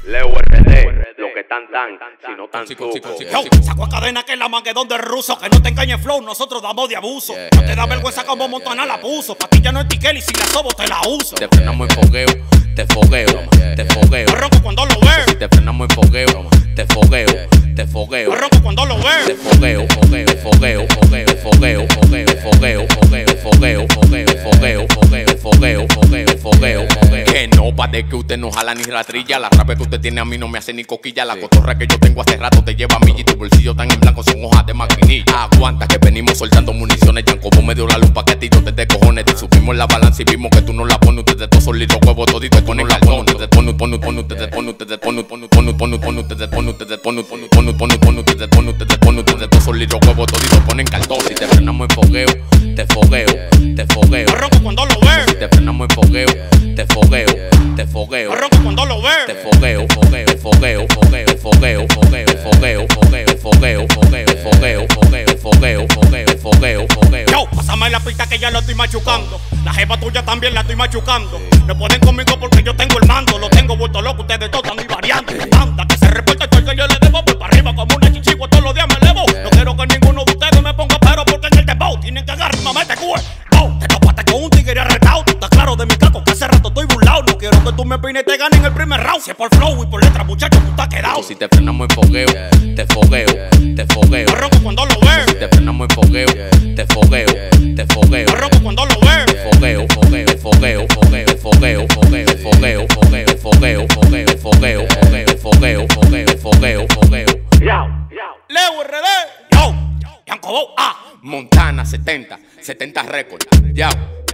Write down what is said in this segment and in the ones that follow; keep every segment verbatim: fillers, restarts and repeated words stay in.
Leo R D, lo que tan tan, si no tan Chico, chico, tuco. chico, Yo, chico. saco a cadena que es la manguedón del ruso. Que no te engañes flow, nosotros damos de abuso. Yeah, No te yeah, da yeah, vergüenza yeah, como yeah, Montana yeah, la yeah. puso. Pa' ti ya no es tiquel y si la sobo te la uso. Te frenamos en fogueo, te fogueo, te fogueo. Yo ronco cuando lo veo. Te frenamos en fogueo, te fogueo, te fogueo. Yo ronco cuando lo Te veo. fogueo, fogueo, fogueo, fogueo, fogueo, fogueo, fogueo, fogueo, fogueo, fogueo, fogueo, fogueo, fogueo, fogueo, fogueo, fogueo. Que no pare que usted no jala ni ratrilla. La rabia que usted tiene a mí no me hace ni coquilla. La cotorra que yo tengo hace rato te lleva a mí y tu bolsillo tan en blanco son hojas de maquinilla. Aguanta que venimos soltando municiones. Ya como me dio la luz pa' que tiro desde cojones. Te subimos la balanza y vimos que tú no la pones. Ustedes todos son litros huevos toditos ponen la pone. Ustedes ponen, ponen, ponen, ustedes ponen, ustedes ponen, ponen, ponen, ponen, ponen, ustedes ponen, ustedes ponen, ponen, ponen, ponen, ponen, ustedes ponen, ustedes ponen, ustedes todos son litros huevos toditos ponen cartón. Si te frenamos en fogueo, te fogueo, te fogueo. Yo ronco cuando lo veo. Si te frenamos en fogueo, te fogueo, te fogueo. Yo ronco cuando lo Te veo. fogueo, fogueo, fogueo, fogueo, fogueo, fogueo, fogueo, fogueo, fogueo, fogueo, fogueo, fogueo, fogueo, fogueo, fogueo, fogueo. Yo, pásame la pista que ya lo estoy machucando. La jefa tuya también la estoy machucando. No pueden conmigo porque yo tengo el mando. Lo tengo vuelto loco, ustedes todos están variando. Manda que se reporte todo el que yo le debo. Voy para arriba como una chichigua, todos los días me elevo. No quiero que ninguno de ustedes me ponga pero porque en el dembow tienen que agarrar una mete cuel. Bow, te topaste con un tigre arretado. Tú estás claro de mi caco que hace rato estoy burlado. No quiero que tú me opines y te ganes en el primer round. Si es por flow y por letra, muchacho, tú estás quedado. Si te frenamos en fogueo, te fogueo, te fogueo. Yo ronco cuando lo veo. Si te frenamos en fogueo, te fogueo, te fogueo. Yo ronco cuando lo veo. Fogueo, fogueo, fogueo, fogueo, fogueo, fogueo, fogueo, fogueo, fogueo, fogueo, fogueo, fogueo, fogueo, fogueo, fogueo, fogueo. Yao, Leo R D. Yo, Yanko Bow, ah. Montana setenta, setenta récord. Ya,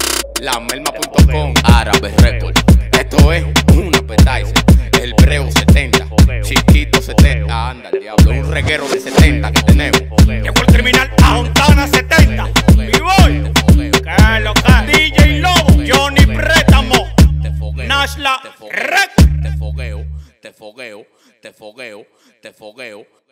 la melma punto com, árabe récord. Esto es una petaiza. El breo setenta, chiquito setenta. Anda, el diablo, un reguero de setenta que tenemos. Llegó el criminal a Montana setenta. Mi boy, Carlos K, D J Lobo, Johnny Préstamo, Nashla te Record. fogueo, te fogueo, te fogueo, te fogueo.